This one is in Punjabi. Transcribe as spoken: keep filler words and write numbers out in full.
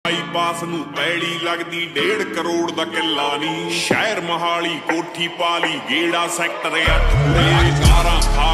ਬਾਈਪਾਸ ਨੂੰ ਪੈੜੀ ਲੱਗਦੀ ਡੇਢ ਕਰੋੜ ਦਾ ਕਿੱਲਾ ਨੀ। ਸ਼ਹਿਰ ਮਹਾਲੀ ਕੋਠੀ ਪਾਲੀ ਗੇੜਾ ਸੈਕਟਰ ਅੱਠ ਪੂਰੇ ਕਾਰਾਂ